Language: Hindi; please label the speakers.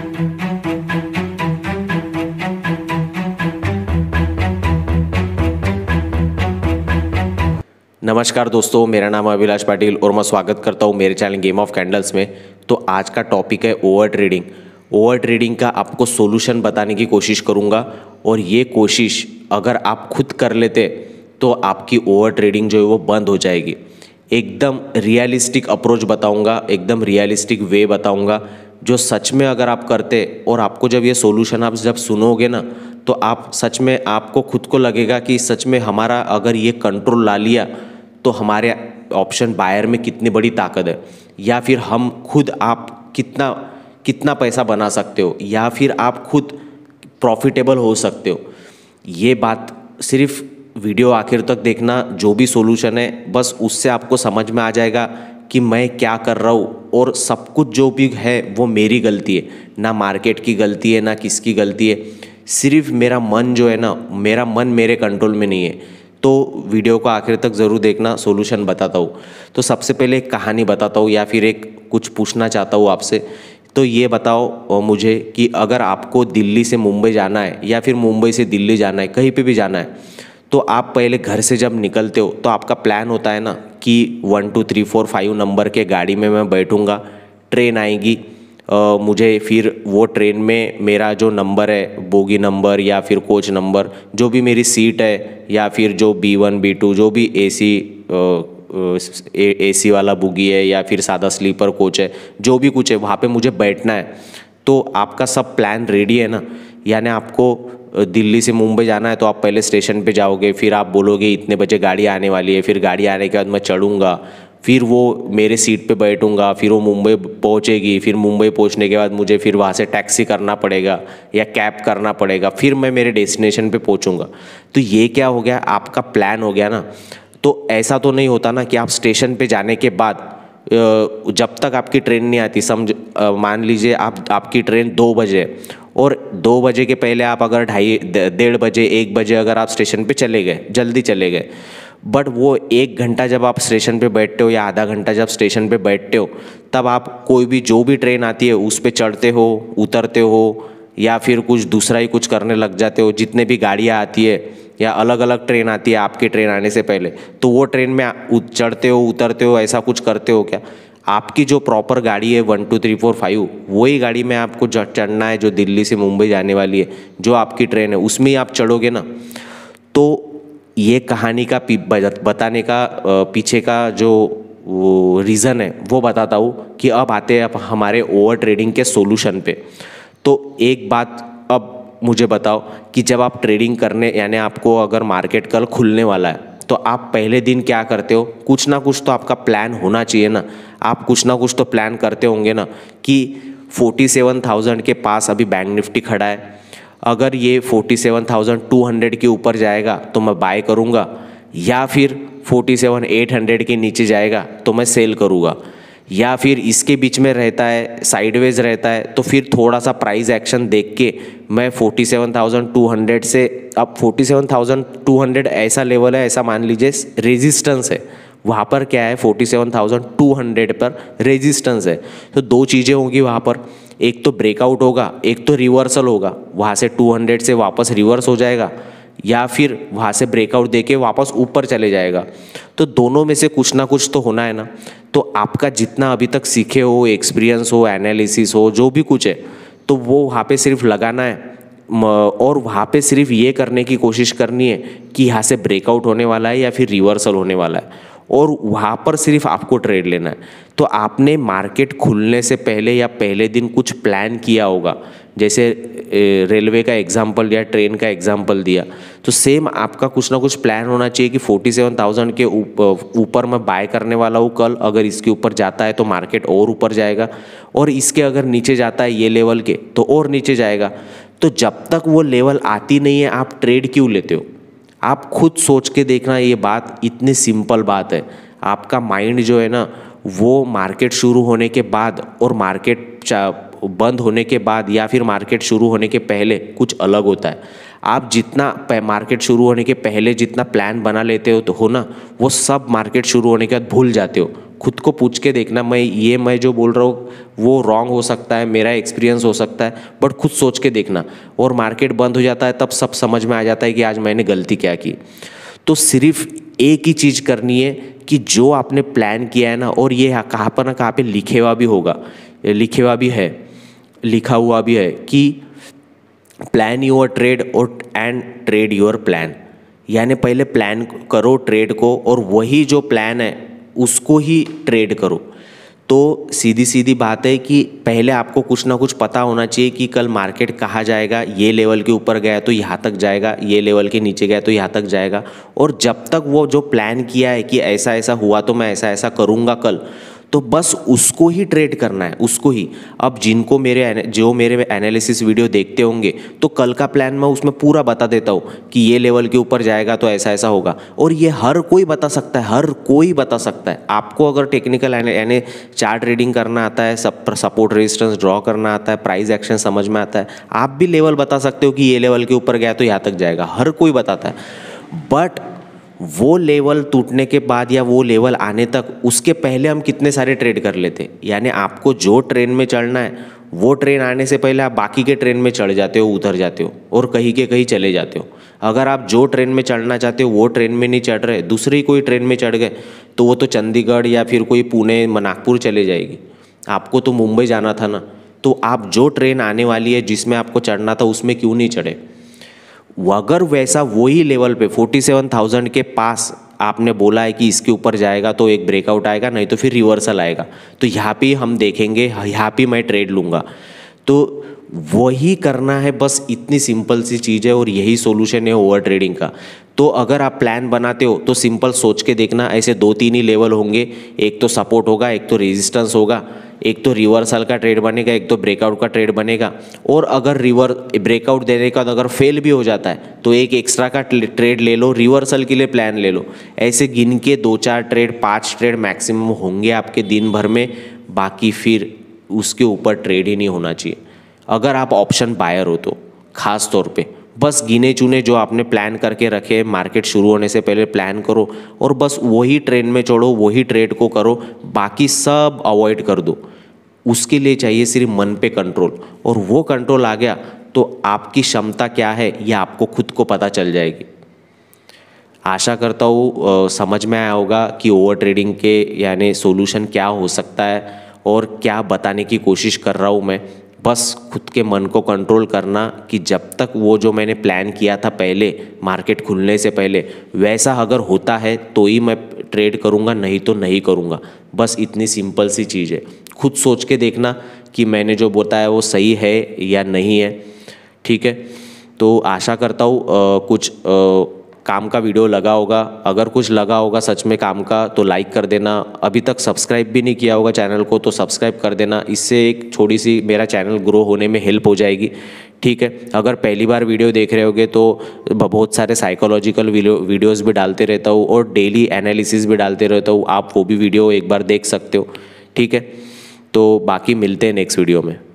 Speaker 1: नमस्कार दोस्तों, मेरा नाम है अभिलाष पाटिल और मैं स्वागत करता हूँ मेरे चैनल गेम ऑफ कैंडल्स में। तो आज का टॉपिक है ओवर ट्रेडिंग। ओवर ट्रेडिंग का आपको सॉल्यूशन बताने की कोशिश करूँगा और ये कोशिश अगर आप खुद कर लेते तो आपकी ओवर ट्रेडिंग जो है वो बंद हो जाएगी। एकदम रियलिस्टिक अप्रोच बताऊँगा, एकदम रियलिस्टिक वे बताऊँगा जो सच में अगर आप करते और आपको जब ये सॉल्यूशन आप जब सुनोगे ना तो आप सच में आपको खुद को लगेगा कि सच में हमारा अगर ये कंट्रोल ला लिया तो हमारे ऑप्शन बायर में कितनी बड़ी ताकत है, या फिर हम खुद आप कितना पैसा बना सकते हो, या फिर आप खुद प्रॉफिटेबल हो सकते हो। ये बात सिर्फ वीडियो आखिर तक देखना, जो भी सॉल्यूशन है बस उससे आपको समझ में आ जाएगा कि मैं क्या कर रहा हूँ और सब कुछ जो भी है वो मेरी गलती है, ना मार्केट की गलती है ना किसकी गलती है। सिर्फ मेरा मन जो है ना, मेरा मन मेरे कंट्रोल में नहीं है। तो वीडियो को आखिर तक ज़रूर देखना, सॉल्यूशन बताता हूँ। तो सबसे पहले एक कहानी बताता हूँ या फिर एक कुछ पूछना चाहता हूँ आपसे। तो ये बताओ मुझे कि अगर आपको दिल्ली से मुंबई जाना है या फिर मुंबई से दिल्ली जाना है, कहीं पे भी जाना है, तो आप पहले घर से जब निकलते हो तो आपका प्लान होता है ना कि 1 2 3 4 5 नंबर के गाड़ी में मैं बैठूँगा, ट्रेन आएगी, मुझे फिर वो ट्रेन में मेरा जो नंबर है, बोगी नंबर या फिर कोच नंबर, जो भी मेरी सीट है, या फिर जो B1 B2 जो भी एसी वाला बोगी है या फिर सादा स्लीपर कोच है, जो भी कुछ है वहाँ पे मुझे बैठना है। तो आपका सब प्लान रेडी है ना। यानी आपको दिल्ली से मुंबई जाना है तो आप पहले स्टेशन पे जाओगे, फिर आप बोलोगे इतने बजे गाड़ी आने वाली है, फिर गाड़ी आने के बाद मैं चढ़ूँगा, फिर वो मेरे सीट पे बैठूँगा, फिर वो मुंबई पहुँचेगी, फिर मुंबई पहुँचने के बाद मुझे फिर वहाँ से टैक्सी करना पड़ेगा या कैब करना पड़ेगा, फिर मैं मेरे डेस्टिनेशन पे पहुँचूँगा। तो ये क्या हो गया, आपका प्लान हो गया ना। तो ऐसा तो नहीं होता ना कि आप स्टेशन पे जाने के बाद जब तक आपकी ट्रेन नहीं आती, मान लीजिए आपकी ट्रेन 2 बजे और 2 बजे के पहले आप अगर 1:30 बजे 1 बजे अगर आप स्टेशन पे चले गए, जल्दी चले गए, बट वो 1 घंटा जब आप स्टेशन पे बैठते हो या आधा घंटा जब स्टेशन पे बैठते हो, तब आप कोई भी जो भी ट्रेन आती है उस पर चढ़ते हो, उतरते हो, या फिर कुछ दूसरा ही कुछ करने लग जाते हो। जितने भी गाड़ियाँ आती है या अलग अलग ट्रेन आती है आपकी ट्रेन आने से पहले, तो वो ट्रेन में चढ़ते हो, उतरते हो, ऐसा कुछ करते हो क्या? आपकी जो प्रॉपर गाड़ी है 1 2 3 4 5, वही गाड़ी में आपको चढ़ना है जो दिल्ली से मुंबई जाने वाली है, जो आपकी ट्रेन है उसमें ही आप चढ़ोगे ना। तो ये कहानी का बताने का पीछे का जो रीज़न है वो बताता हूँ कि अब आते हैं हमारे ओवर ट्रेडिंग के सॉल्यूशन पे। तो एक बात अब मुझे बताओ कि जब आप ट्रेडिंग करने, यानी आपको अगर मार्केट कल खुलने वाला है, तो आप पहले दिन क्या करते हो? कुछ ना कुछ तो आपका प्लान होना चाहिए ना। आप कुछ ना कुछ तो प्लान करते होंगे ना कि 47,000 के पास अभी बैंक निफ्टी खड़ा है, अगर ये 47,200 के ऊपर जाएगा तो मैं बाय करूँगा, या फिर 47,800 के नीचे जाएगा तो मैं सेल करूँगा, या फिर इसके बीच में रहता है, साइडवेज रहता है, तो फिर थोड़ा सा प्राइस एक्शन देख के मैं 47,200 से, अब 47,200 ऐसा लेवल है, ऐसा मान लीजिए रेजिस्टेंस है, वहाँ पर क्या है 47,200 पर रेजिस्टेंस है। तो दो चीज़ें होंगी वहाँ पर, एक तो ब्रेकआउट होगा, एक तो रिवर्सल होगा, वहाँ से 200 से वापस रिवर्स हो जाएगा, या फिर वहाँ से ब्रेकआउट देके वापस ऊपर चले जाएगा। तो दोनों में से कुछ ना कुछ तो होना है ना। तो आपका जितना अभी तक सीखे हो, एक्सपीरियंस हो, एनालिसिस हो, जो भी कुछ है, तो वो वहाँ पे सिर्फ लगाना है और वहाँ पे सिर्फ ये करने की कोशिश करनी है कि यहाँ से ब्रेकआउट होने वाला है या फिर रिवर्सल होने वाला है, और वहाँ पर सिर्फ आपको ट्रेड लेना है। तो आपने मार्केट खुलने से पहले या पहले दिन कुछ प्लान किया होगा, जैसे रेलवे का एग्जांपल या ट्रेन का एग्जांपल दिया, तो सेम आपका कुछ ना कुछ प्लान होना चाहिए कि 47,000 के ऊपर मैं बाय करने वाला हूँ कल, अगर इसके ऊपर जाता है तो मार्केट और ऊपर जाएगा, और इसके अगर नीचे जाता है ये लेवल के तो और नीचे जाएगा। तो जब तक वो लेवल आती नहीं है आप ट्रेड क्यों लेते हो? आप खुद सोच के देखना, ये बात इतनी सिंपल बात है। आपका माइंड जो है ना, वो मार्केट शुरू होने के बाद और मार्केट बंद होने के बाद या फिर मार्केट शुरू होने के पहले कुछ अलग होता है। आप जितना मार्केट शुरू होने के पहले जितना प्लान बना लेते हो ना, वो सब मार्केट शुरू होने के बाद भूल जाते हो। खुद को पूछ के देखना, मैं जो बोल रहा हूँ वो रॉन्ग हो सकता है, मेरा एक्सपीरियंस हो सकता है, बट खुद सोच के देखना। और मार्केट बंद हो जाता है तब सब समझ में आ जाता है कि आज मैंने गलती क्या की। तो सिर्फ एक ही चीज़ करनी है कि जो आपने प्लान किया है ना, और ये कहाँ पर ना कहाँ पे लिखे हुआ भी होगा, लिखा हुआ भी है कि प्लान योर ट्रेड और एंड ट्रेड योर प्लान। यानी पहले प्लान करो ट्रेड को, और वही जो प्लान है उसको ही ट्रेड करो। तो सीधी सीधी बात है कि पहले आपको कुछ ना कुछ पता होना चाहिए कि कल मार्केट कहाँ जाएगा। ये लेवल के ऊपर गया तो यहाँ तक जाएगा, ये लेवल के नीचे गया तो यहाँ तक जाएगा। और जब तक वो जो प्लान किया है कि ऐसा ऐसा हुआ तो मैं ऐसा ऐसा करूँगा कल, तो बस उसको ही ट्रेड करना है, उसको ही। अब जिनको मेरे एनालिसिस वीडियो देखते होंगे तो कल का प्लान मैं उसमें पूरा बता देता हूँ कि ये लेवल के ऊपर जाएगा तो ऐसा ऐसा होगा। और ये हर कोई बता सकता है, हर कोई बता सकता है। आपको अगर टेक्निकल यानी चार्ट रीडिंग करना आता है, सपोर्ट रेजिस्टेंस ड्रॉ करना आता है, प्राइस एक्शन समझ में आता है, आप भी लेवल बता सकते हो कि ये लेवल के ऊपर गया तो यहाँ तक जाएगा, हर कोई बताता है। बट वो लेवल टूटने के बाद या वो लेवल आने तक, उसके पहले हम कितने सारे ट्रेड कर लेते। यानी आपको जो ट्रेन में चढ़ना है वो ट्रेन आने से पहले आप बाकी के ट्रेन में चढ़ जाते हो, उतर जाते हो और कहीं के कहीं चले जाते हो। अगर आप जो ट्रेन में चढ़ना चाहते हो वो ट्रेन में नहीं चढ़ रहे, दूसरी कोई ट्रेन में चढ़ गए, तो वो तो चंडीगढ़ या फिर कोई पुणे नागपुर चले जाएगी। आपको तो मुंबई जाना था ना, तो आप जो ट्रेन आने वाली है जिसमें आपको चढ़ना था उसमें क्यों नहीं चढ़े। अगर वैसा वही लेवल पे 47,000 के पास आपने बोला है कि इसके ऊपर जाएगा तो एक ब्रेकआउट आएगा, नहीं तो फिर रिवर्सल आएगा, तो यहाँ पे हम देखेंगे, यहाँ पे मैं ट्रेड लूँगा। तो वही करना है, बस इतनी सिंपल सी चीज़ है और यही सॉल्यूशन है ओवर ट्रेडिंग का। तो अगर आप प्लान बनाते हो तो सिंपल सोच के देखना, ऐसे 2-3 ही लेवल होंगे, एक तो सपोर्ट होगा, एक तो रेजिस्टेंस होगा, एक तो रिवर्सल का ट्रेड बनेगा, एक तो ब्रेकआउट का ट्रेड बनेगा। और अगर ब्रेकआउट देने का अगर फेल भी हो जाता है तो एक एक्स्ट्रा का ट्रेड ले लो, रिवर्सल के लिए प्लान ले लो। ऐसे गिन के 2-4 ट्रेड, 5 ट्रेड मैक्सिमम होंगे आपके दिन भर में, बाकी फिर उसके ऊपर ट्रेड ही नहीं होना चाहिए। अगर आप ऑप्शन बायर हो तो खास तौर पे बस गिने चुने जो आपने प्लान करके रखे, मार्केट शुरू होने से पहले प्लान करो और बस वही ट्रेन में चढ़ो, वही ट्रेड को करो, बाकी सब अवॉइड कर दो। उसके लिए चाहिए सिर्फ मन पे कंट्रोल, और वो कंट्रोल आ गया तो आपकी क्षमता क्या है ये आपको खुद को पता चल जाएगी। आशा करता हूँ समझ में आया होगा कि ओवर ट्रेडिंग के यानी सॉल्यूशन क्या हो सकता है और क्या बताने की कोशिश कर रहा हूँ मैं। बस खुद के मन को कंट्रोल करना कि जब तक वो जो मैंने प्लान किया था पहले मार्केट खुलने से पहले वैसा अगर होता है तो ही मैं ट्रेड करूँगा, नहीं तो नहीं करूँगा। बस इतनी सिंपल सी चीज़ है। खुद सोच के देखना कि मैंने जो बताया वो सही है या नहीं है, ठीक है। तो आशा करता हूँ कुछ काम का वीडियो लगा होगा। अगर कुछ लगा होगा सच में काम का तो लाइक कर देना। अभी तक सब्सक्राइब भी नहीं किया होगा चैनल को तो सब्सक्राइब कर देना, इससे एक छोटी सी मेरा चैनल ग्रो होने में हेल्प हो जाएगी, ठीक है। अगर पहली बार वीडियो देख रहे होगे तो बहुत सारे साइकोलॉजिकल वीडियोज़ भी डालते रहता हूँ और डेली एनालिसिस भी डालते रहता हूँ, आप वो भी वीडियो एक बार देख सकते हो, ठीक है। तो बाकी मिलते हैं नेक्स्ट वीडियो में।